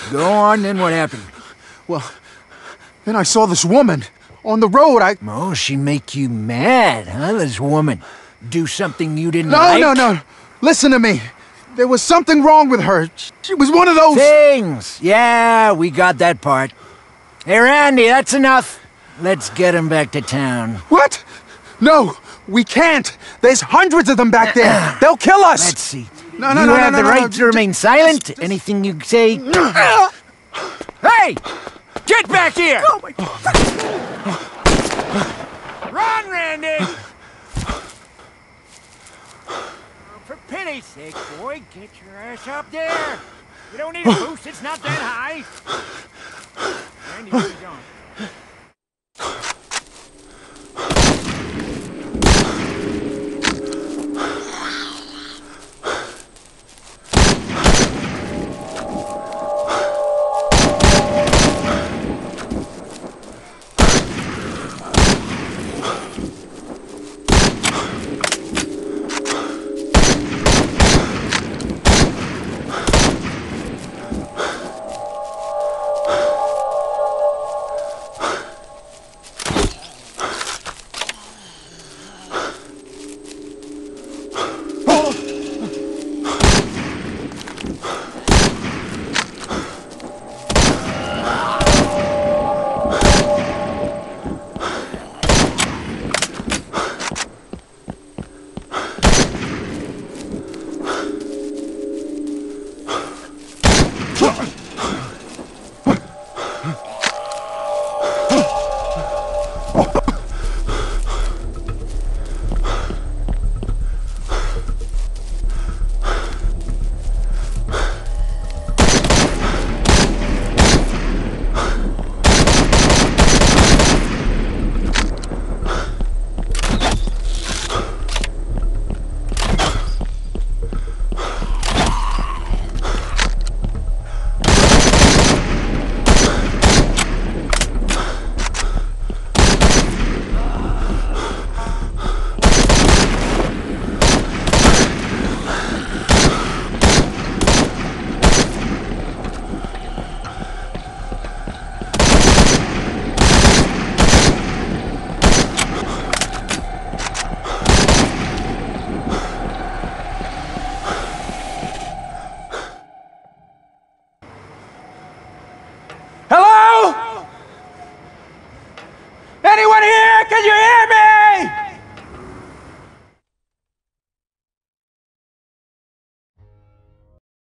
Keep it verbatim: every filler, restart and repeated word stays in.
Go on, then what happened? Well, then I saw this woman on the road. I... Oh, she make you mad, huh, this woman? Do something you didn't No, like? no, no. Listen to me. There was something wrong with her. She was one of those... Things! Yeah, we got that part. Hey, Randy, that's enough. Let's get him back to town. What? No, we can't. There's hundreds of them back there. They'll kill us. Let's see. No, no, you no, have no, the no, right no, to remain just- silent. just- Anything you say... Hey! Get back here! Oh, my... Run, Randy! Oh, for pity's sake, boy, get your ass up there! You don't need a boost, it's not that high. Randy, where you going?